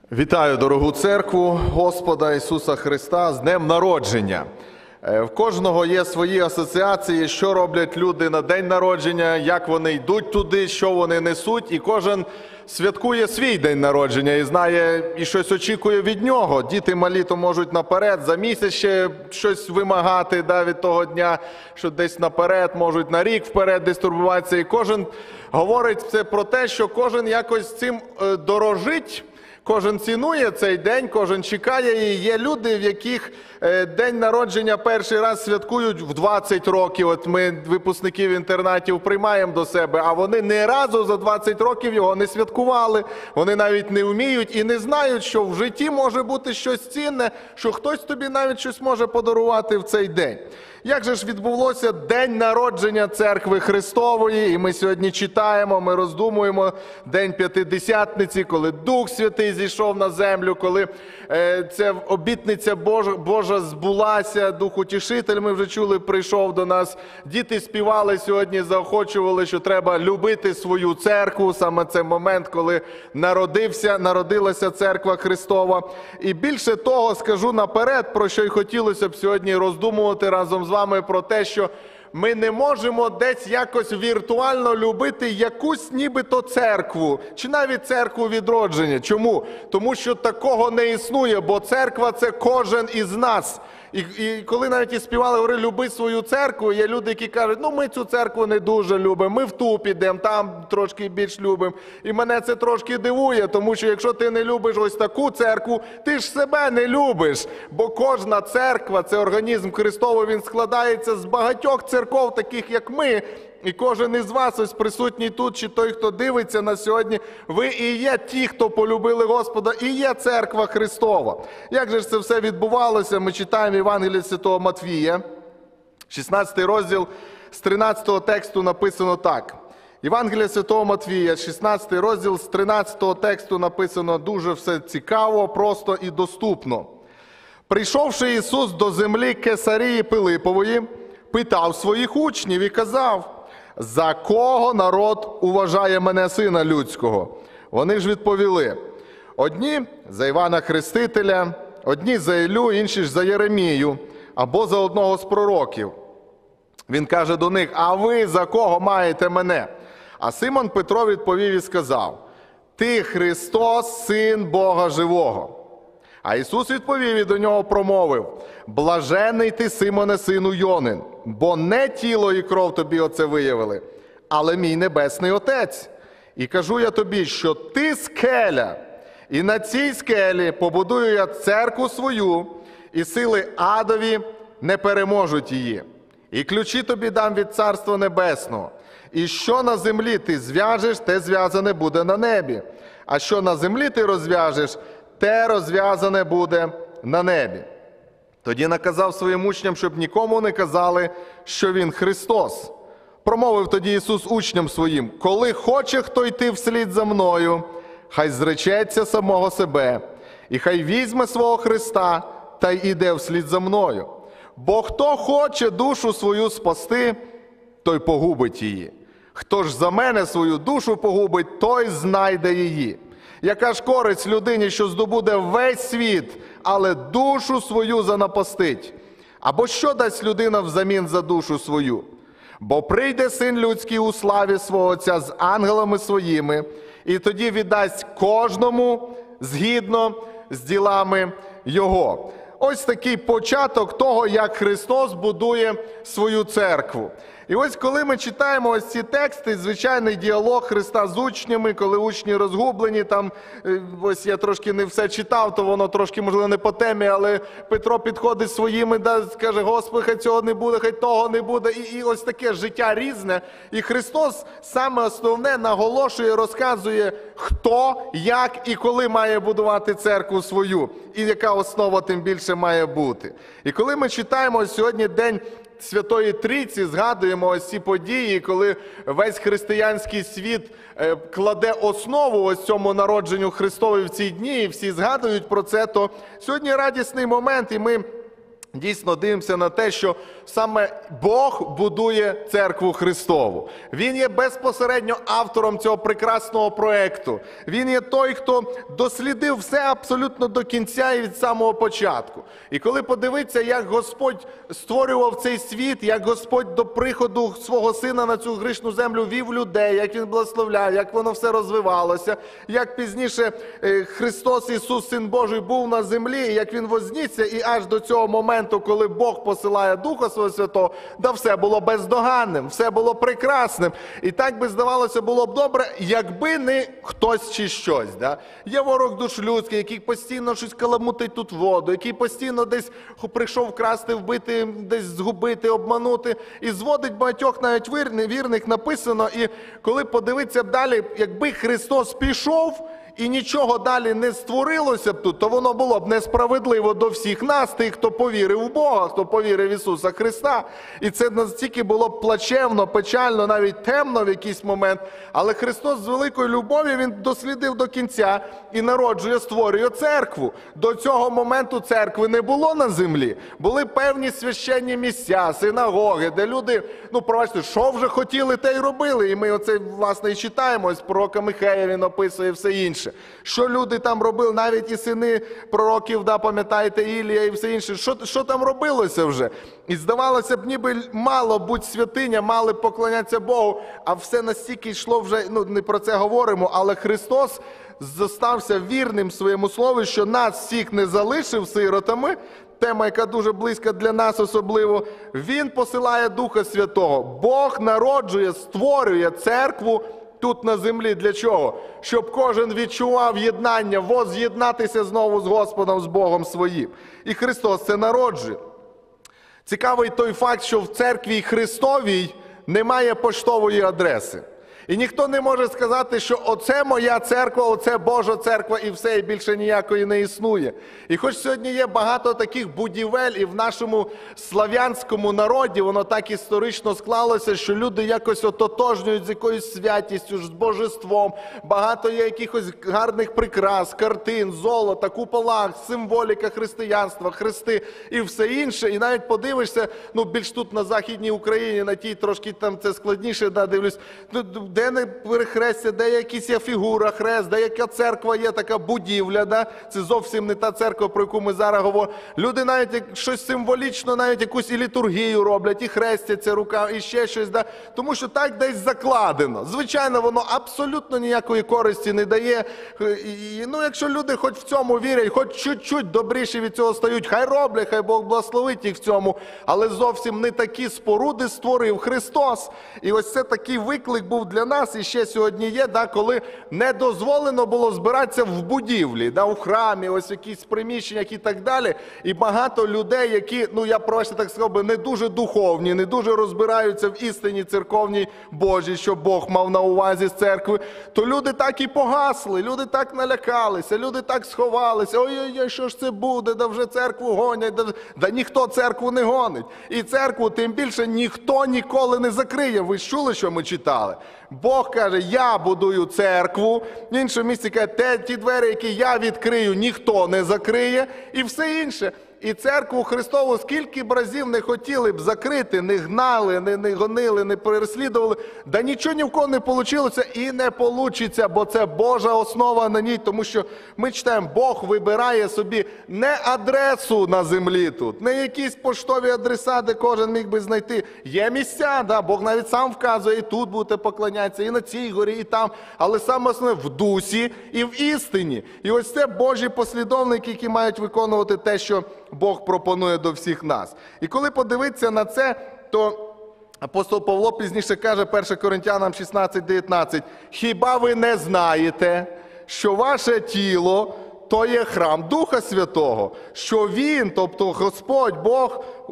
Вітаю дорогу церкву Господа Ісуса Христа з Днем Народження. В кожного є свої асоціації, що роблять люди на день народження, як вони йдуть туди, що вони несуть. І кожен святкує свій день народження і знає, і щось очікує від нього. Діти малі то можуть наперед, за місяць ще щось вимагати від того дня, що десь наперед, можуть на рік вперед десь турбуватися. І кожен говорить це про те, що кожен якось цим дорожить. Кожен цінує цей день, кожен чекає. І є люди, в яких день народження перший раз святкують в 20 років. От ми випускників інтернатів приймаємо до себе, а вони ні разу за 20 років його не святкували. Вони навіть не вміють і не знають, що в житті може бути щось цінне, що хтось тобі навіть щось може подарувати в цей день. Як же ж відбулося день народження Церкви Христової? І ми сьогодні читаємо, ми роздумуємо День П'ятидесятниці, коли Дух Святий зійшов на землю, коли ця обітниця Божа збулася, Дух Утішитель, ми вже чули, прийшов до нас. Діти співали сьогодні, заохочували, що треба любити свою церкву. Саме це момент, коли народилася Церква Христова. І більше того, скажу наперед, про що й хотілося б сьогодні роздумувати разом з вами, про те, що ми не можемо десь якось віртуально любити якусь нібито церкву, чи навіть церкву відродження. Чому? Тому що такого не існує, бо церква – це кожен із нас. І коли навіть і співали, говорили, люби свою церкву, є люди, які кажуть, ми цю церкву не дуже любимо, ми в ту підемо, там трошки більш любимо. І мене це трошки дивує, тому що якщо ти не любиш ось таку церкву, ти ж себе не любиш. Бо кожна церква, це організм Христовий, він складається з багатьох церков, таких як ми. І кожен із вас, ось присутній тут, чи той, хто дивиться на сьогодні, ви і є ті, хто полюбили Господа, і є Церква Христова. Як же ж це все відбувалося? Ми читаємо Євангелія Святого Матвія, 16 розділ, з 13 тексту написано так. Євангелія Святого Матвія, 16 розділ, з 13 тексту написано дуже все цікаво, просто і доступно. «Прийшовши Ісус до землі Кесарії Пилипової, питав своїх учнів і казав, за кого народ уважає мене, Сина Людського? Вони ж відповіли, одні за Івана Хрестителя, одні за Іллю, інші ж за Єремію, або за одного з пророків. Він каже до них, а ви за кого маєте мене? А Симон Петро відповів і сказав, ти Христос, Син Бога Живого. А Ісус відповів і до нього промовив, блажений ти, Симоне, сину Йонин, бо не тіло і кров тобі оце виявили, але мій небесний Отець. І кажу я тобі, що ти скеля, і на цій скелі побудую я церкву свою, і сили адові не переможуть її. І ключі тобі дам від Царства Небесного. І що на землі ти зв'яжеш, те зв'язане буде на небі. А що на землі ти розв'яжеш, те розв'язане буде на небі. Тоді наказав своїм учням, щоб нікому не казали, що він Христос. Промовив тоді Ісус учням своїм, коли хоче хто йти вслід за мною, хай зречеться самого себе, і хай візьме свого Христа та й іде вслід за мною. Бо хто хоче душу свою спасти, той погубить її. Хто ж за мене свою душу погубить, той знайде її. Яка ж користь людині, що здобуде весь світ, але душу свою занапастить? Або що дасть людина взамін за душу свою? Бо прийде Син Людський у славі свого Отця з ангелами своїми, і тоді віддасть кожному згідно з ділами Його. Ось такий початок того, як Христос будує свою церкву. І ось коли ми читаємо ось ці тексти, звичайний діалог Христа з учнями, коли учні розгублені, там, ось я трошки не все читав, то воно трошки, можливо, не по темі, але Петро підходить своїми, каже, Господи, хай цього не буде, хай того не буде, і ось таке життя різне. І Христос саме основне наголошує, розказує, хто, як і коли має будувати церкву свою, і яка основа тим більше має бути. І коли ми читаємо сьогодні День Святої Трійці, згадуємо ось ці події, коли весь християнський світ кладе основу ось цьому народженню Христові в ці дні, і всі згадують про це, то сьогодні радісний момент, і ми дійсно дивимося на те, що саме Бог будує церкву Христову. Він є безпосередньо автором цього прекрасного проекту. Він є той, хто дослідив все абсолютно до кінця і від самого початку. І коли подивитися, як Господь створював цей світ, як Господь до приходу свого Сина на цю грішну землю вів людей, як Він благословляв, як воно все розвивалося, як пізніше Христос Ісус, Син Божий, був на землі, і як Він вознісся, і аж до цього моменту, коли Бог посилає Духа Свого Святого, да все було бездоганним, все було прекрасним. І так би, здавалося, було б добре, якби не хтось чи щось. Да? Є ворог душ людський, який постійно щось каламутить тут воду, який постійно десь прийшов вкрасти, вбити, десь згубити, обманути. І зводить багатьох навіть вірних, написано. І коли подивитися далі, якби Христос пішов, і нічого далі не створилося б тут, то воно було б несправедливо до всіх нас, тих, хто повірив в Бога, хто повірив в Ісуса Христа. І це настільки було б плачевно, печально, навіть темно в якийсь момент. Але Христос з великої любові, Він дослідив до кінця і народжує, створює церкву. До цього моменту церкви не було на землі. Були певні священні місця, синагоги, де люди, пробачте, що вже хотіли, те й робили. І ми оце, власне, і читаємо, ось пророка Михея він описує все інше. Що люди там робили, навіть і сини пророків, пам'ятаєте, Ілія і все інше, що там робилося вже? І здавалося б, ніби мало будь святиня, мали поклонятися Богу, а все настільки йшло вже, не про це говоримо, але Христос зостався вірним своєму слову, що нас всіх не залишив сиротами, тема, яка дуже близька для нас особливо, Він посилає Духа Святого. Бог народжує, створює церкву тут на землі. Для чого? Щоб кожен відчував єднання, воз'єднатися знову з Господом, з Богом своїм. І Христос це народжує. Цікавий той факт, що в церкві Христовій немає поштової адреси. І ніхто не може сказати, що оце моя церква, оце Божа церква і все, і більше ніякої не існує. І хоч сьогодні є багато таких будівель, і в нашому слав'янському народі воно так історично склалося, що люди якось ототожнюють з якоюсь святістю, з божеством. Багато є якихось гарних прикрас, картин, золота, купола, символіка християнства, хрести і все інше. І навіть подивишся, більш тут на Західній Україні, на тій трошки там це складніше, дивлюсь, де не перехрестя, де якась є фігура, хрест, де яка церква є, така будівля, це зовсім не та церква, про яку ми зараз говоримо. Люди навіть щось символічно, навіть якусь і літургію роблять, і хрестяться рука, і ще щось, тому що так десь закладено. Звичайно, воно абсолютно ніякої користі не дає. Якщо люди хоч в цьому вірять, хоч чуть-чуть добріші від цього стають, хай роблять, хай Бог благословить їх в цьому, але зовсім не такі споруди створив Христос. І ось це такий виклик був для нас, і ще сьогодні є, коли не дозволено було збиратися в будівлі, у храмі, ось в якісь приміщеннях і так далі. І багато людей, які, я просто так сказав би, не дуже духовні, не дуже розбираються в істині церковній Божій, що Бог мав на увазі з церкви, то люди так і погасли, люди так налякалися, люди так сховалися. Ой-ой-ой, що ж це буде, вже церкву гонять. Ніхто церкву не гонить. І церкву тим більше ніхто ніколи не закриє. Ви ж чули, що ми читали? Бог каже, я будую церкву. В іншому місці каже, ті двері, які я відкрию, ніхто не закриє. І все інше. І церкву Христову скільки б разів не хотіли б закрити, не гнали, не гонили, не переслідували, нічого ні в кого не вийшло і не вийде, бо це Божа основа на ній, тому що ми читаємо, Бог вибирає собі не адресу на землі тут, не якісь поштові адреса, де кожен міг би знайти. Є місця, Бог навіть сам вказує, і тут будете поклонятися, і на цій горі, і там, але саме основне в дусі і в істині. І ось це Божі послідовники, які мають виконувати те, що Бог пропонує до всіх нас. І коли подивитися на це, то апостол Павло пізніше каже, 1 Коринтянам 16:19, «Хіба ви не знаєте, що ваше тіло – то є храм Духа Святого, що Він, тобто Господь, Бог,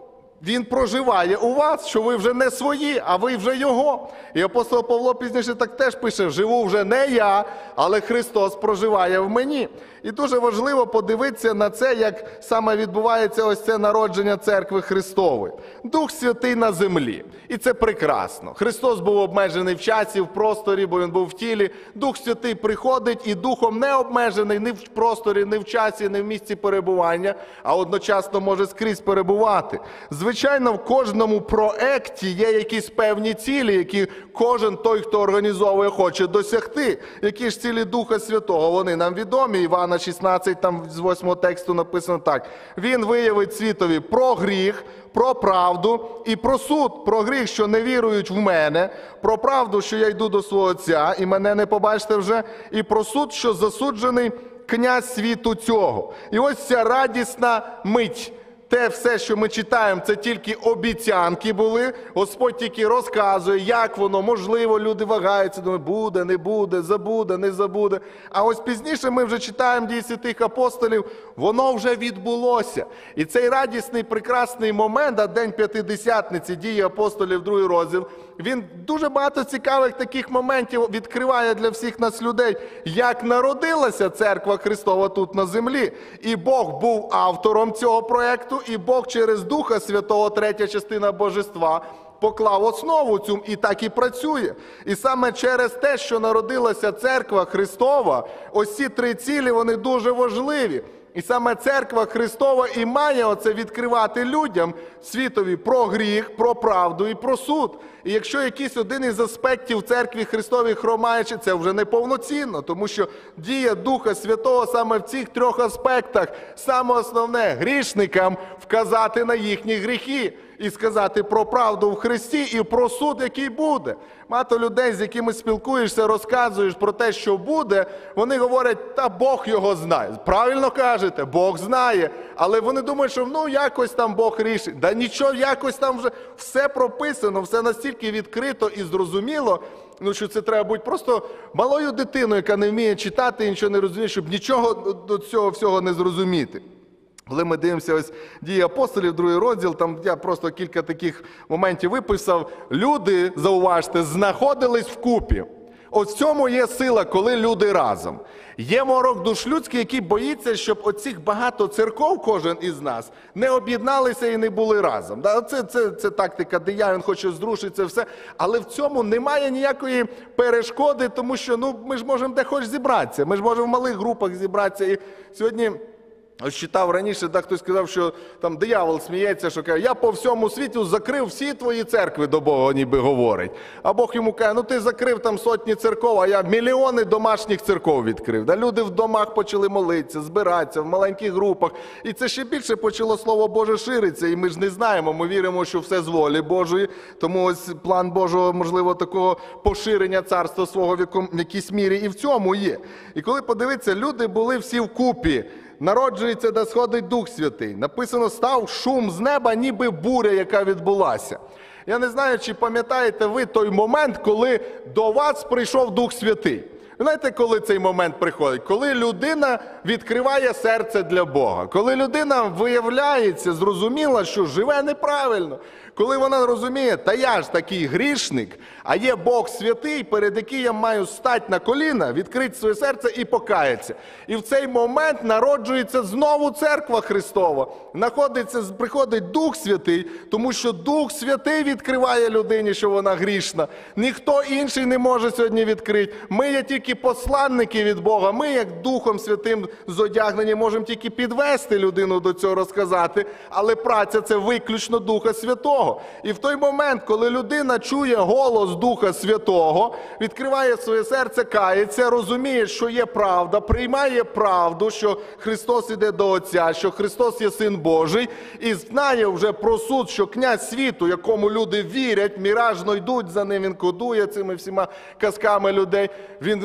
Він проживає у вас, що ви вже не свої, а ви вже Його. І апостол Павло пізніше так теж пише: «Живу вже не я, але Христос проживає в мені». І дуже важливо подивитися на це, як саме відбувається ось це народження Церкви Христової. Дух Святий на землі. І це прекрасно. Христос був обмежений в часі, в просторі, бо Він був в тілі. Дух Святий приходить і Духом не обмежений ні в просторі, ні в часі, ні в місці перебування, а одночасно може скрізь перебувати. Звичайно, в кожному проекті є якісь певні цілі, які кожен той, хто організовує, хоче досягти. Які ж цілі Духа Святого? Вони нам відомі. Івана 16, там з 8 тексту написано так. Він виявить світові про гріх, про правду і про суд. Про гріх, що не вірують в мене, про правду, що я йду до свого Отця і мене не побачите вже, і про суд, що засуджений князь світу цього. І ось ця радісна мить. Те все, що ми читаємо, це тільки обіцянки були. Господь тільки розказує, як воно, можливо, люди вагаються, думають, буде, не буде, забуде, не забуде. А ось пізніше ми вже читаємо Дії святих апостолів, воно вже відбулося. І цей радісний, прекрасний момент, а День П'ятидесятниці, Дії апостолів, 2 розділ, він дуже багато цікавих таких моментів відкриває для всіх нас людей, як народилася Церква Христова тут на землі. І Бог був автором цього проєкту, і Бог через Духа Святого, 3-я частина Божества, поклав основу цю, і так і працює. І саме через те, що народилася Церква Христова, ось ці 3 цілі, вони дуже важливі. І саме Церква Христова і має оце відкривати людям, світові, про гріх, про правду і про суд. І якщо якийсь один із аспектів Церкві Христовій хромаючи, це вже неповноцінно, тому що дія Духа Святого саме в цих 3 аспектах. Саме основне – грішникам вказати на їхні гріхи і сказати про правду в Христі і про суд, який буде. Багато людей, з якими спілкуєшся, розказуєш про те, що буде, вони говорять, та Бог його знає. Правильно кажете, Бог знає. Але вони думають, що якось там Бог рішить. Да нічого, якось там вже все прописано, все настільки відкрито і зрозуміло, що це треба бути просто малою дитиною, яка не вміє читати і нічого не розуміє, щоб нічого до цього всього не зрозуміти. Коли ми дивимося ось Дії апостолів, 2 розділ, там я просто кілька таких моментів виписав. Люди, зауважте, знаходились вкупі. Ось в цьому є сила, коли люди разом. Є морок душ людський, який боїться, щоб оцих багато церков, кожен із нас, не об'єдналися і не були разом. Це тактика диявола, він хоче зрушити це все. Але в цьому немає ніякої перешкоди, тому що ми ж можемо де хоч зібратися. Ми ж можемо в малих групах зібратися. І сьогодні... Ось читав раніше, хтось сказав, що там диявол сміється, що каже, я по всьому світу закрив всі твої церкви, до Бога ніби говорить. А Бог йому каже, ти закрив там сотні церков, а я мільйони домашніх церков відкрив. Люди в домах почали молитися, збиратися, в маленьких групах. І це ще більше почало Слово Боже ширитися. І ми ж не знаємо, ми віримо, що все з волі Божої. Тому ось план Божого, можливо, такого поширення царства свого в якійсь мірі і в цьому є. І коли подивитися, люди були всі вкупі. Народжується, де сходить Дух Святий. Написано, став шум з неба, ніби буря, яка відбулася. Я не знаю, чи пам'ятаєте ви той момент, коли до вас прийшов Дух Святий. Ви знаєте, коли цей момент приходить? Коли людина відкриває серце для Бога. Коли людина виявляється, зрозуміла, що живе неправильно. Коли вона розуміє, та я ж такий грішник, а є Бог святий, перед яким я маю стати на коліна, відкрити своє серце і покаятися. І в цей момент народжується знову Церква Христова. Приходить Дух Святий, тому що Дух Святий відкриває людині, що вона грішна. Ніхто інший не може сьогодні відкрити. Ми є тільки посланники від Бога. Ми, як Духом Святим зодягнені, можемо тільки підвести людину до цього, розказати. Але праця – це виключно Духа Святого. І в той момент, коли людина чує голос Духа Святого, відкриває своє серце, кається, розуміє, що є правда, приймає правду, що Христос іде до Отця, що Христос є Син Божий, і знає вже про суд, що князь світу, якому люди вірять, міражно йдуть за ним, він кодує цими всіма казками людей, він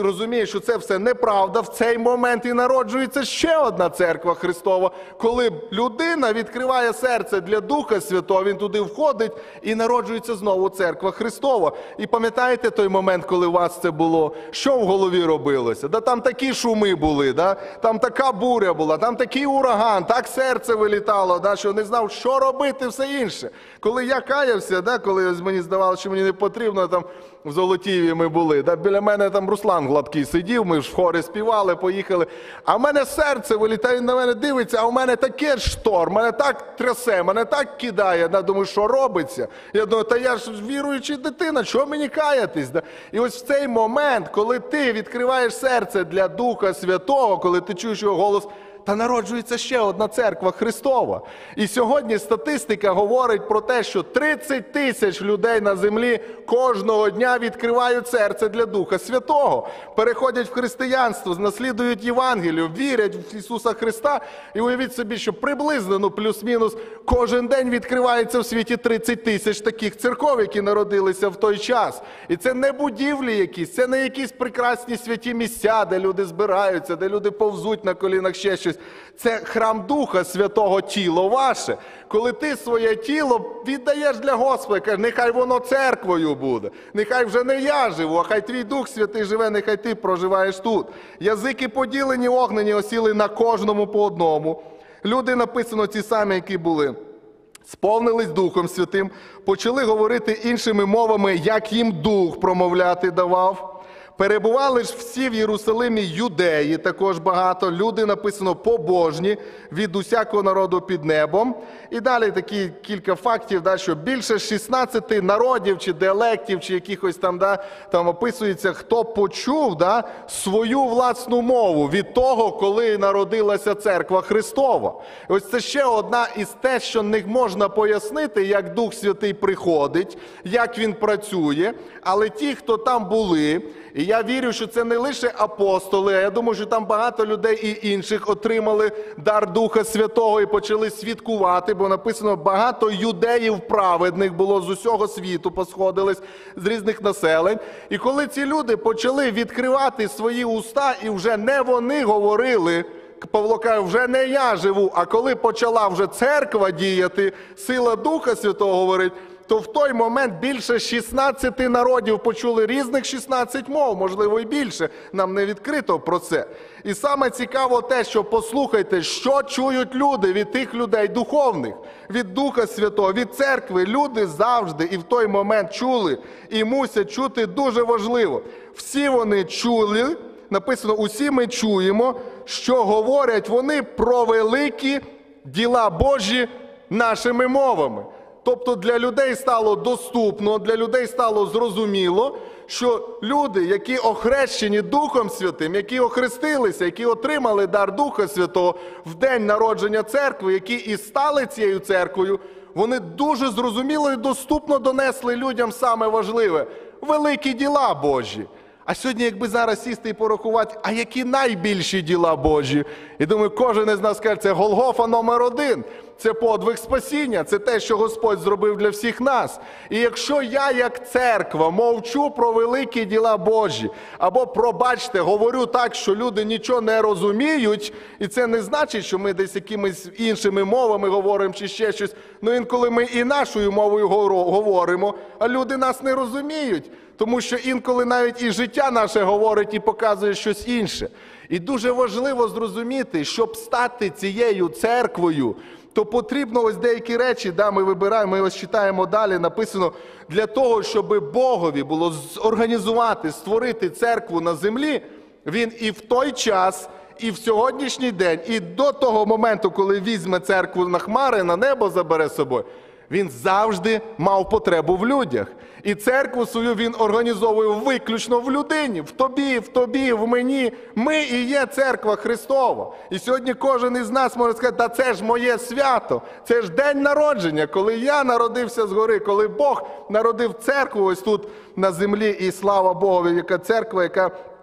розуміє, що це все неправда, в цей момент і народжується ще одна церква Христова, коли людина відкриває серце для Духа Святого, він туди входить і народжується знову церква Христова. І пам'ятаєте той момент, коли у вас це було? Що в голові робилося? Да там такі шуми були, да? Там така буря була, там такий ураган, так серце вилітало, да? Що не знав, що робити, все інше. Коли я каявся, да? Коли мені здавалося, що мені не потрібно, там в Золотіві ми були, да? Біля мене там Руслан Гладкий сидів, ми ж в хорі співали, поїхали. А в мене серце вилітає, він на мене дивиться, а в мене таке шторм, мене так трясе, мене так кидає. Я думаю, що робиться? Я думаю, та я ж віруюча дитина, чого мені каятись? Да? І ось в цей момент, коли ти відкриваєш серце для Духа Святого, коли ти чуєш його голос, та народжується ще одна церква Христова. І сьогодні статистика говорить про те, що 30 тисяч людей на землі кожного дня відкривають серце для Духа Святого, переходять в християнство, наслідують Євангелію, вірять в Ісуса Христа. І уявіть собі, що приблизно, плюс-мінус, кожен день відкривається в світі 30 тисяч таких церков, які народилися в той час. І це не будівлі якісь, це не якісь прекрасні святі місця, де люди збираються, де люди повзуть на колінах, ще щось. Це храм Духа Святого, тіло ваше. Коли ти своє тіло віддаєш для Господа, кажеш, нехай воно церквою буде. Нехай вже не я живу, а хай твій Дух Святий живе, нехай ти проживаєш тут. Язики поділені, огнені, осіли на кожному по одному. Люди, написано, ті самі, які були. Сповнились Духом Святим, почали говорити іншими мовами, як їм Дух промовляти давав. Перебували ж всі в Єрусалимі юдеї, також багато. Люди, написано, побожні від усякого народу під небом. І далі такі кілька фактів, да, що більше 16 народів, чи діалектів, чи якихось там описується, хто почув свою власну мову від того, коли народилася церква Христова. І ось це ще одна із те, що не можна пояснити, як Дух Святий приходить, як Він працює, але ті, хто там були, і я вірю, що це не лише апостоли, а я думаю, що там багато людей і інших отримали дар Духа Святого і почали свідкувати, бо написано, багато юдеїв праведних було з усього світу, посходились з різних населень. І коли ці люди почали відкривати свої уста, і вже не вони говорили, Павло каже, вже не я живу, а коли почала вже церква діяти, сила Духа Святого говорить, то в той момент більше 16 народів почули різних 16 мов, можливо і більше, нам не відкрито про це. І саме цікаво те, що послухайте, що чують люди від тих людей духовних, від Духа Святого, від церкви. Люди завжди і в той момент чули, і мусять чути дуже важливо. Всі вони чули, написано, усі ми чуємо, що говорять вони про великі діла Божі нашими мовами. Тобто для людей стало доступно, для людей стало зрозуміло, що люди, які охрещені Духом Святим, які охрестилися, які отримали дар Духа Святого в день народження церкви, які і стали цією церквою, вони дуже зрозуміло і доступно донесли людям саме важливе – великі діла Божі. А сьогодні, якби зараз сісти і порахувати, а які найбільші діла Божі? І думаю, кожен із нас скаже, це Голгофа номер 1. Це подвиг спасіння, це те, що Господь зробив для всіх нас. І якщо я, як церква, мовчу про великі діла Божі, або, пробачте, говорю так, що люди нічого не розуміють, і це не значить, що ми десь якимись іншими мовами говоримо, чи ще щось, ну інколи ми і нашою мовою говоримо, а люди нас не розуміють, тому що інколи навіть і життя наше говорить і показує щось інше. І дуже важливо зрозуміти, щоб стати цією церквою, то потрібно ось деякі речі, ми вибираємо, ми ось читаємо далі, написано, для того, щоб Богові було зорганізувати, створити церкву на землі, Він і в той час, і в сьогоднішній день, і до того моменту, коли візьме церкву на хмари, на небо забере з собою, Він завжди мав потребу в людях. І церкву свою він організовує виключно в людині, в тобі, в мені. Ми і є церква Христова. І сьогодні кожен із нас може сказати, та це ж моє свято, це ж день народження, коли я народився згори, коли Бог народив церкву ось тут на землі. І слава Богові, яка церква, яка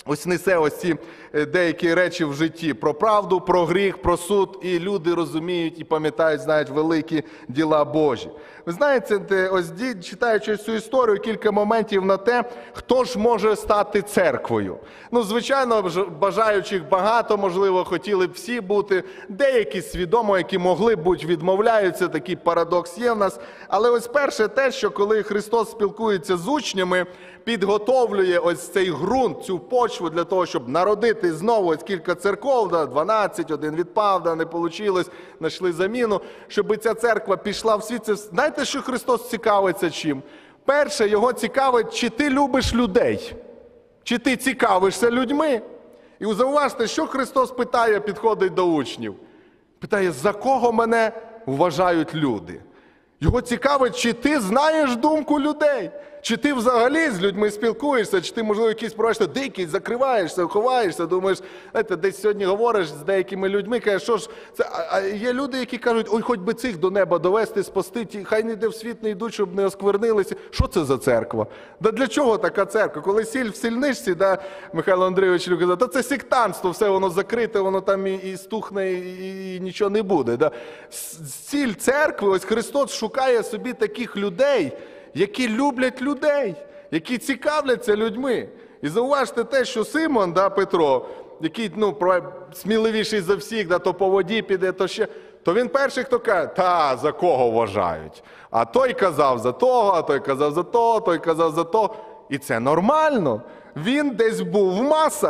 ось несе ось ці деякі речі в житті про правду, про гріх, про суд, і люди розуміють і пам'ятають, знають великі діла Божі. Ви знаєте, ось читаючи цю історію, кілька моментів на те, хто ж може стати церквою. Ну, звичайно, бажаючих багато, можливо, хотіли б всі бути, деякі свідомо, які могли б бути, відмовляються, такий парадокс є в нас. Але ось перше те, що коли Христос спілкується з учнями, підготовлює ось цей ґрунт, цю почву для того, щоб народити знову ось кілька церков, 12, один відпав, не вийшло, знайшли заміну, щоб ця церква пішла в світ. Знаєте, що Христос цікавиться чим? Перше, його цікавить, чи ти любиш людей, чи ти цікавишся людьми. І зауважте, що Христос питає, підходить до учнів. Питає, за кого мене вважають люди? Його цікавить, чи ти знаєш думку людей, чи ти взагалі з людьми спілкуєшся, чи ти, можливо, якийсь проваєш, дикий, закриваєшся, ховаєшся, думаєш, знаєте, десь сьогодні говориш з деякими людьми, кажеш, що ж, це... А є люди, які кажуть, ой, хоч би цих до неба довести, спасти, хай ніде в світ не йдуть, щоб не осквернилися. Що це за церква? Да для чого така церква? Коли сіль в сільничці, Михайло Андрійович казав, то це сектантство, все воно закрите, воно там і стухне, і нічого не буде. Ціль церкви, ось Христос шукає собі таких людей, які люблять людей, які цікавляться людьми. І зауважте те, що Симон, Петро, який сміливіший за всіх, то по воді піде, то ще, то він перший, хто каже, за кого вважають. А той казав за того, а той казав за того, той казав за того. І це нормально. Він десь був в масах.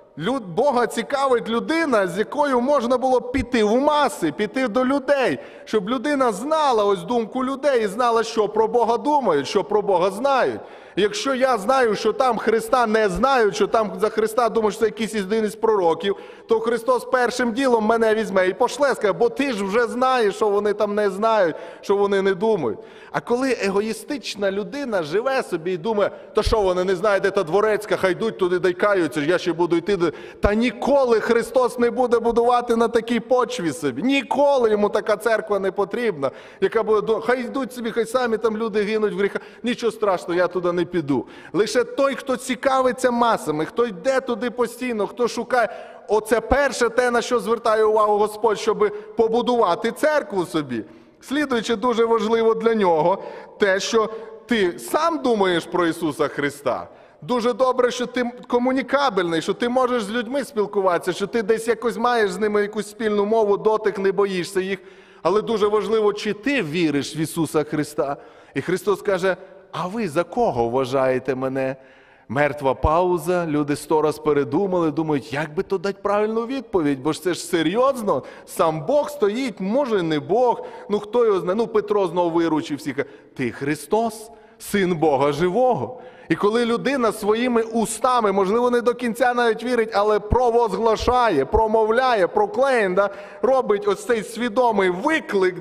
Бога цікавить людина, з якою можна було піти в маси, піти до людей, щоб людина знала ось думку людей і знала, що про Бога думають, що про Бога знають. І якщо я знаю, що там Христа не знають, що там за Христа думають, що це якийсь один із пророків, то Христос першим ділом мене візьме і пошле, скаже, бо ти ж вже знаєш, що вони там не знають, що вони не думають. А коли егоїстична людина живе собі і думає, то що вони не знають, де та Дворецька, хай йдуть туди, дай каються, я ще буду йти. Та ніколи Христос не буде будувати на такій почві собі. Ніколи йому така церква не потрібна, яка буде, хай йдуть собі, хай самі там люди гинуть в гріхах. Нічого страшного, я туди не піду. Лише той, хто цікавиться масами, хто йде туди постійно, хто шукає, оце перше те, на що звертає увагу Господь, щоб побудувати церкву собі. Слідуючи, дуже важливо для нього те, що ти сам думаєш про Ісуса Христа. Дуже добре, що ти комунікабельний, що ти можеш з людьми спілкуватися, що ти десь якось маєш з ними якусь спільну мову, дотик, не боїшся їх. Але дуже важливо, чи ти віриш в Ісуса Христа. І Христос каже, а ви за кого вважаєте мене? Мертва пауза, люди 100 раз передумали, думають, як би то дати правильну відповідь, бо ж це ж серйозно, сам Бог стоїть, може не Бог, хто його знає, Петро знову виручив всіх, ти Христос, Син Бога живого. І коли людина своїми устами, можливо, не до кінця навіть вірить, але провозглашає, промовляє, проклейн, робить ось цей свідомий виклик,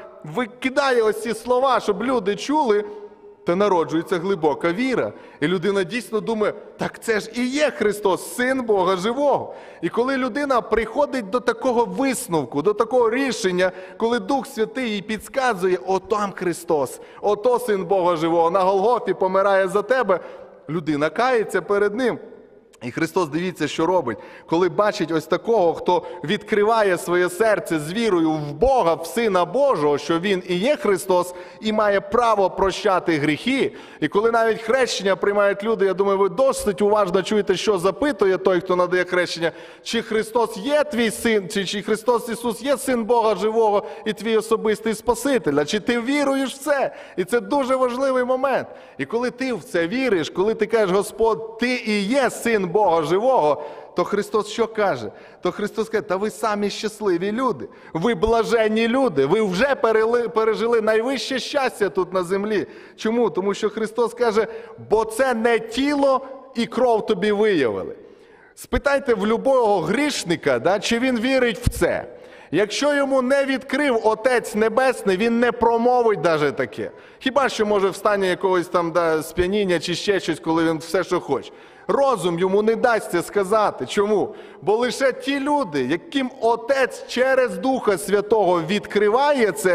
викидає ось ці слова, щоб люди чули, то народжується глибока віра. І людина дійсно думає, так це ж і є Христос, Син Бога живого. І коли людина приходить до такого висновку, до такого рішення, коли Дух Святий їй підказує, отам Христос, ото Син Бога живого, на Голгофі помирає за тебе, людина кається перед Ним. І Христос, дивіться, що робить. Коли бачить ось такого, хто відкриває своє серце з вірою в Бога, в Сина Божого, що Він і є Христос, і має право прощати гріхи. І коли навіть хрещення приймають люди, я думаю, ви досить уважно чуєте, що запитує той, хто надає хрещення, чи Христос є твій Син, чи Христос Ісус є Син Бога живого і твій особистий Спаситель, а чи ти віруєш в це? І це дуже важливий момент. І коли ти в це віриш, коли ти кажеш, Господь, ти і є Син Бога живого, то Христос що каже? То Христос каже, та ви самі щасливі люди, ви блаженні люди, ви вже пережили найвище щастя тут на землі. Чому? Тому що Христос каже, бо це не тіло і кров тобі виявили. Спитайте в любого грішника, чи він вірить в це. Якщо йому не відкрив Отець Небесний, він не промовить навіть таке. Хіба що може в стані якогось там сп'яніння чи ще щось, коли він все, що хоче. Розум йому не дасть це сказати. Чому? Бо лише ті люди, яким Отець через Духа Святого відкриває це,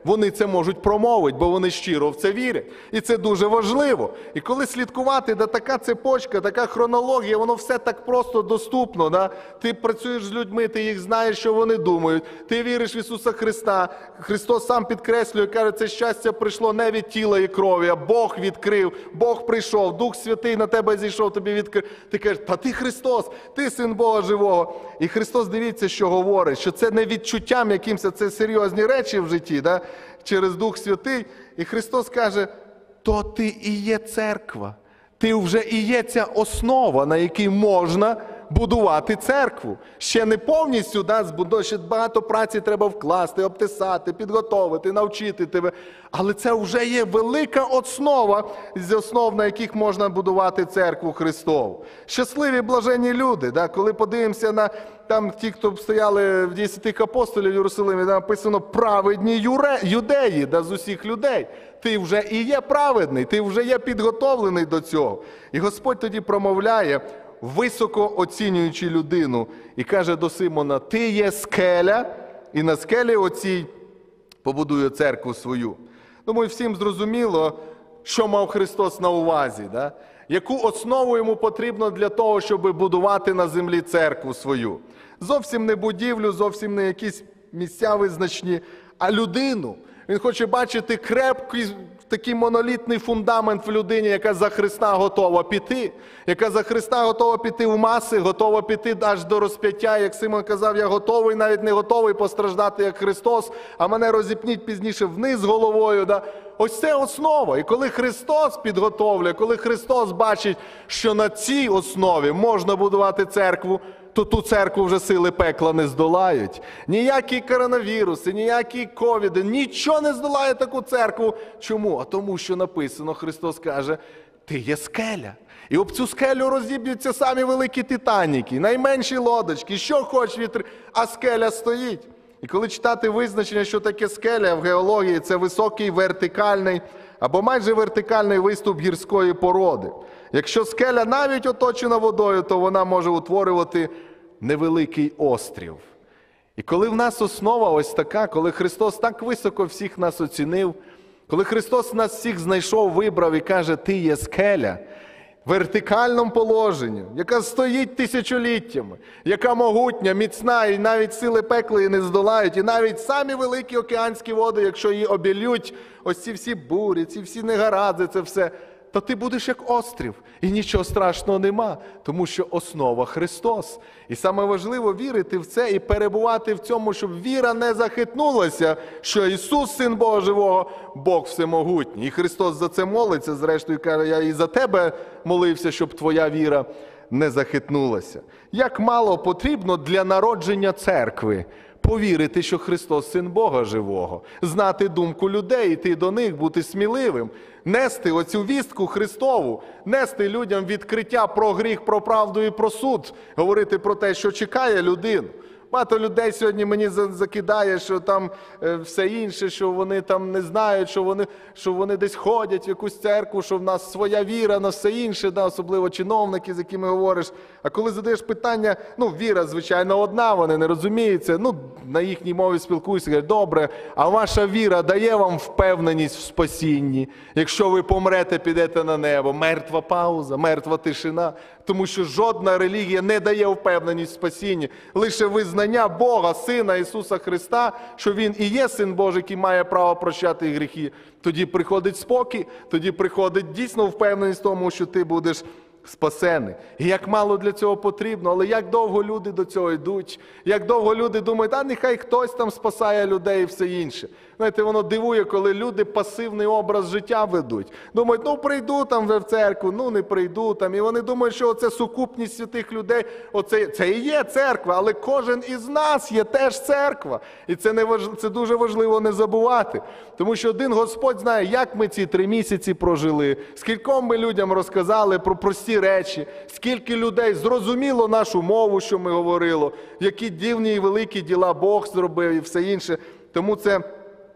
вони це можуть промовити, бо вони щиро в це вірять. І це дуже важливо. І коли слідкувати, да, така цепочка, така хронологія, воно все так просто доступно. Да? Ти працюєш з людьми, ти їх знаєш, що вони думають, ти віриш в Ісуса Христа. Христос сам підкреслює, каже, це щастя прийшло не від тіла і крові, а Бог відкрив, Бог прийшов, Дух Святий на тебе зійшов, тобі відкрив. Ти кажеш, та ти Христос, ти Син Бога живого. І Христос, дивіться, що говорить, що це не відчуттям якимось, це серйозні речі в житті, да? Через Дух Святий. І Христос каже, то ти і є церква. Ти вже і є ця основа, на якій можна будувати церкву. Ще не повністю, да, ще багато праці треба вкласти, обтесати, підготовити, навчити тебе. Але це вже є велика основа, з основ, на яких можна будувати церкву Христову. Щасливі, блаженні люди, да, коли подивимося на там ті, хто стояли в 10 апостолів в Єрусалимі, написано праведні юдеї, да, з усіх людей. Ти вже і є праведний, ти вже є підготовлений до цього. І Господь тоді промовляє, високо оцінюючи людину, і каже до Симона, ти є скеля, і на скелі оцій побудую церкву свою. Думаю, всім зрозуміло, що мав Христос на увазі, да? Яку основу йому потрібно для того, щоб будувати на землі церкву свою. Зовсім не будівлю, зовсім не якісь місця визначні, а людину. Він хоче бачити крепкий, такий монолітний фундамент в людині, яка за Христа готова піти. Яка за Христа готова піти в маси, готова піти аж до розп'яття. Як Симон казав, я готовий, навіть не готовий постраждати, як Христос, а мене розіпніть пізніше вниз головою. Да? Ось це основа. І коли Христос підготовлює, коли Христос бачить, що на цій основі можна будувати церкву, то ту церкву вже сили пекла не здолають. Ніякі коронавіруси, ніякі ковіди, нічого не здолає таку церкву. Чому? А тому, що написано, Христос каже, ти є скеля. І об цю скелю розіб'ються самі великі титаніки, найменші лодочки, що хоч вітри, а скеля стоїть. І коли читати визначення, що таке скеля в геології, це високий вертикальний або майже вертикальний виступ гірської породи. Якщо скеля навіть оточена водою, то вона може утворювати невеликий острів. І коли в нас основа ось така, коли Христос так високо всіх нас оцінив, коли Христос нас всіх знайшов, вибрав і каже, ти є скеля, в вертикальному положенні, яка стоїть тисячоліттями, яка могутня, міцна, і навіть сили пекла її не здолають, і навіть самі великі океанські води, якщо її обілють, ось ці всі бурі, ці всі негаразди, це все, то ти будеш як острів, і нічого страшного нема, тому що основа Христос. І саме важливо вірити в це і перебувати в цьому, щоб віра не захитнулася, що Ісус, Син Бога живого, Бог всемогутній. І Христос за це молиться, зрештою каже, я і за тебе молився, щоб твоя віра не захитнулася. Як мало потрібно для народження церкви повірити, що Христос – Син Бога живого, знати думку людей, йти до них, бути сміливим, нести оцю вістку Христову, нести людям відкриття про гріх, про правду і про суд, говорити про те, що чекає людину. Багато людей сьогодні мені закидає, що там все інше, що вони там не знають, що вони десь ходять в якусь церкву, що в нас своя віра на все інше, да, особливо чиновники, з якими говориш. А коли задаєш питання, віра, звичайно, одна, вони не розуміються, на їхній мові спілкуюся, кажуть, добре, а ваша віра дає вам впевненість в спасінні? Якщо ви помрете, підете на небо. Мертва пауза, мертва тишина, тому що жодна релігія не дає впевненість в спасінні, лише визнання Бога, Сина Ісуса Христа, що Він і є Син Божий, який має право прощати гріхи. Тоді приходить спокій, тоді приходить дійсно впевненість в тому, що ти будеш спасений. І як мало для цього потрібно, але як довго люди до цього йдуть, як довго люди думають, нехай хтось там спасає людей і все інше. Знаєте, воно дивує, коли люди пасивний образ життя ведуть. Думають, прийду там вже в церкву, не прийду там. І вони думають, що оце сукупність святих людей, це і є церква, але кожен із нас є теж церква. І це дуже важливо не забувати. Тому що один Господь знає, як ми ці 3 місяці прожили, скільком ми людям розказали про прості речі, скільки людей зрозуміло нашу мову, що ми говорили, які дивні і великі діла Бог зробив і все інше. Тому це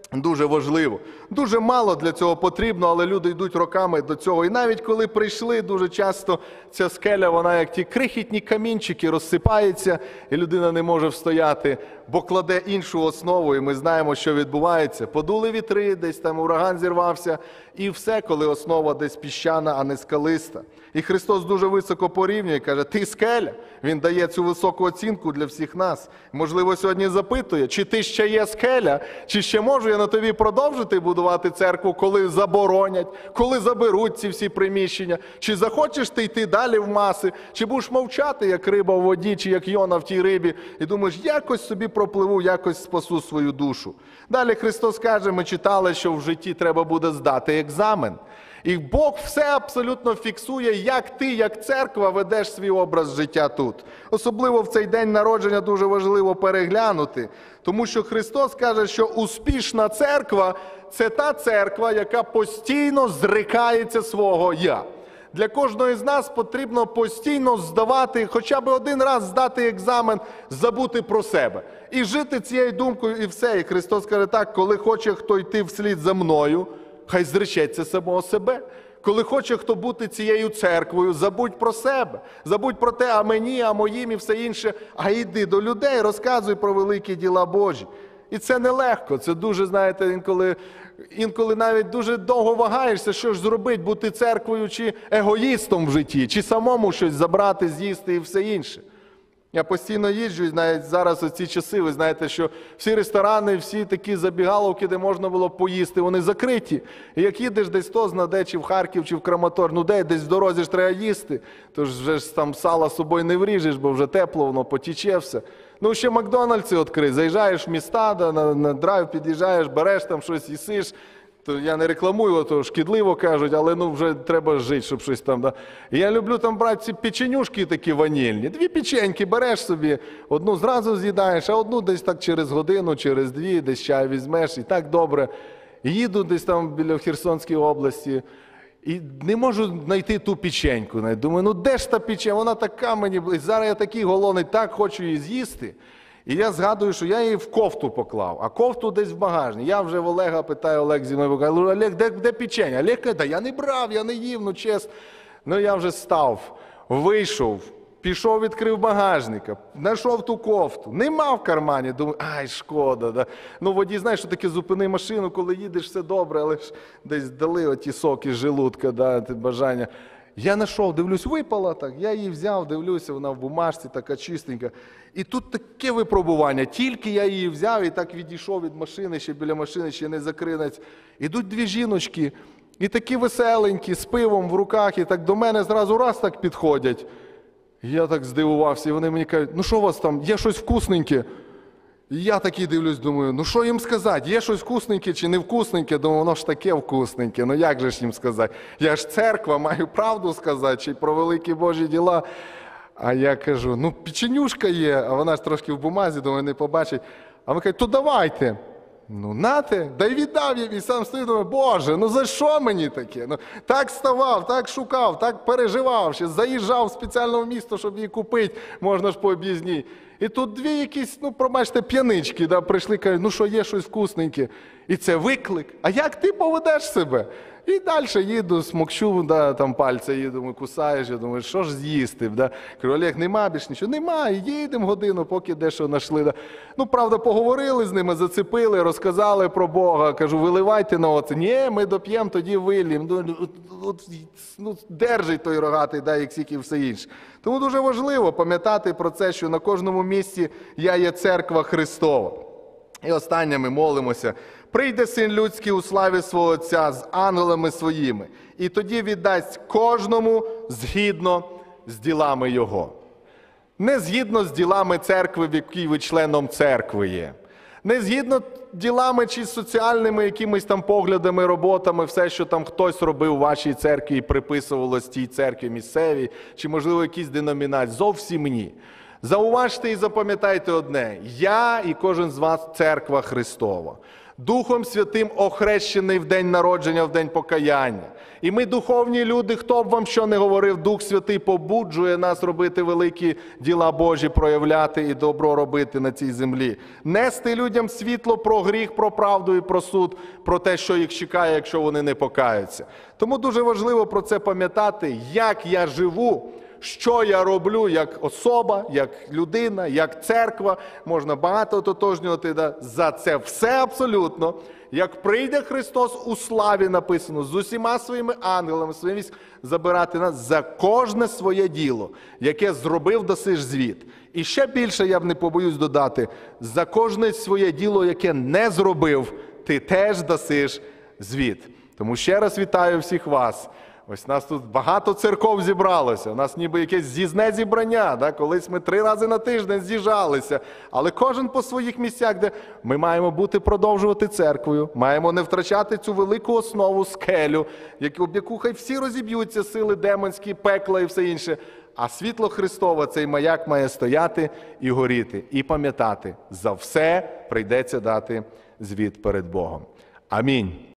Дуже важливо. Дуже мало для цього потрібно, але люди йдуть роками до цього. І навіть коли прийшли, дуже часто ця скеля, вона як ті крихітні камінчики розсипається, і людина не може встояти, бо кладе іншу основу, і ми знаємо, що відбувається. Подули вітри, десь там ураган зірвався, і все, коли основа десь піщана, а не скалиста. І Христос дуже високо порівнює, каже, ти скеля. Він дає цю високу оцінку для всіх нас. Можливо, сьогодні запитує, чи ти ще є скеля, чи ще можу я на тобі продовжити будувати церкву, коли заборонять, коли заберуть ці всі приміщення, чи захочеш ти йти далі в маси, чи будеш мовчати, як риба в воді, чи як Йона в тій рибі, і думаєш, якось собі пропливу, якось спасу свою душу. Далі Христос каже, ми читали, що в житті треба буде здати екзамен. І Бог все абсолютно фіксує, як ти, як церква, ведеш свій образ життя тут. Особливо в цей день народження дуже важливо переглянути, тому що Христос каже, що успішна церква – це та церква, яка постійно зрикається свого «я». Для кожного з нас потрібно постійно здавати, хоча б один раз здати екзамен, забути про себе. І жити цією думкою, і все. І Христос каже так, коли хоче хто йти вслід за мною, хай зречеться самого себе. Коли хоче хто бути цією церквою, забудь про себе. Забудь про те, а мені, а моїм і все інше. А йди до людей, розказуй про великі діла Божі. І це нелегко. Це дуже, знаєте, інколи навіть дуже довго вагаєшся, що ж зробити, бути церквою чи егоїстом в житті, чи самому щось забрати, з'їсти і все інше. Я постійно їжджу, і навіть зараз у ці часи, ви знаєте, що всі ресторани, всі такі забігаловки, де можна було поїсти, вони закриті. І як їдеш десь то знаде, чи в Харків, чи в Краматор, ну десь в дорозі ж треба їсти, тож вже ж там сала з собою не вріжеш, бо вже тепло, воно потіче все. Ну ще Макдональдси відкрий, заїжджаєш в міста, на драйв під'їжджаєш, береш там щось, їсиш. То я не рекламую, то шкідливо кажуть, але ну вже треба жити, щоб щось там. Да. І я люблю там брати ці печенюшки такі ванільні. 2 печеньки береш собі, одну зразу з'їдаєш, а одну десь так через годину, через 2, десь чай візьмеш, і так добре. І їду десь там біля Херсонської області, і не можу знайти ту печеньку. Думаю, ну де ж та печенька, вона така мені, зараз я такий голодний, так хочу її з'їсти. І я згадую, що я її в кофту поклав, а кофту десь в багажні. Я вже в Олега питаю, Олег зі мною каже, Олег, де печення? Олег каже, да я не брав, я не їв, ну чесно. Ну я вже став, вийшов, пішов, відкрив багажника, знайшов ту кофту, нема в кармані, думаю, ай, шкода. Да. Ну водій, знаєш, що таке зупини машину, коли їдеш, все добре, але ж десь дали оті соки з желудка, да, бажання. Я знайшов, дивлюсь, випала так, я її взяв, дивлюся, вона в бумажці така чистенька. І тут таке випробування, тільки я її взяв і так відійшов від машини, ще біля машини, ще не закринець. Ідуть 2 жіночки, і такі веселенькі, з пивом в руках, і так до мене зразу раз так підходять. І я так здивувався, і вони мені кажуть, ну що у вас там, є щось вкусненьке? І я такий дивлюсь, думаю, ну що їм сказати, є щось вкусненьке чи не вкусненьке? Думаю, воно ж таке вкусненьке, ну як же ж їм сказати? Я ж церква, маю правду сказати, чи про великі Божі діла. А я кажу, ну печенюшка є, а вона ж трошки в бумазі, думаю, не побачить. А вони кажуть, то давайте. Ну нате, да й віддав їм, і сам стою, думаю, Боже, ну за що мені таке? Ну, так ставав, так шукав, так переживав, ще заїжджав спеціально в місто, щоб її купити, можна ж по об'їзній. І тут 2 якісь, ну, пробачте, п'янички, да, прийшли, кажуть, ну що, є щось вкусненьке. І це виклик. А як ти поведеш себе? І далі їду, смокчу, да, там пальця їду, кусаєш, я думаю, що ж з'їсти? Да? Кажу, Олег, нема більш нічого? Нема, їдемо годину, поки дещо знайшли. Да. Ну, правда, поговорили з ними, зацепили, розказали про Бога. Кажу, виливайте на оце. Ні, ми доп'ємо, тоді вилім. Ну, держить той рогатий, да, як всіх і все інше. Тому дуже важливо пам'ятати про це, що на кожному місці я є церква Христова. І останнє ми молимося. Прийде Син Людський у славі свого Отця з ангелами своїми, і тоді віддасть кожному згідно з ділами Його. Не згідно з ділами церкви, в якій ви членом церкви є. Не згідно ділами чи соціальними якимись там поглядами, роботами, все, що там хтось робив у вашій церкві і приписувалось тій церкві місцевій, чи, можливо, якісь деномінації. Зовсім ні. Зауважте і запам'ятайте одне. Я і кожен з вас – церква Христова. Духом Святим охрещений в день народження, в день покаяння. І ми духовні люди, хто б вам що не говорив, Дух Святий побуджує нас робити великі діла Божі, проявляти і добро робити на цій землі. Нести людям світло про гріх, про правду і про суд, про те, що їх чекає, якщо вони не покаються. Тому дуже важливо про це пам'ятати, як я живу, що я роблю як особа, як людина, як церква. Можна багато ототожнювати за це все абсолютно. Як прийде Христос у славі, написано, з усіма своїми ангелами, своїми забирати нас за кожне своє діло, яке зробив, дасиш звіт. І ще більше, я б не побоюсь додати, за кожне своє діло, яке не зробив, ти теж дасиш звіт. Тому ще раз вітаю всіх вас. Ось нас тут багато церков зібралося, у нас ніби якесь з'їзне зібрання, да? Колись ми 3 рази на тиждень з'їжджалися, але кожен по своїх місцях, де ми маємо продовжувати церквою, маємо не втрачати цю велику основу, скелю, об яку хай всі розіб'ються, сили демонські, пекла і все інше, а світло Христове, цей маяк має стояти і горіти, і пам'ятати, за все прийдеться дати звіт перед Богом. Амінь.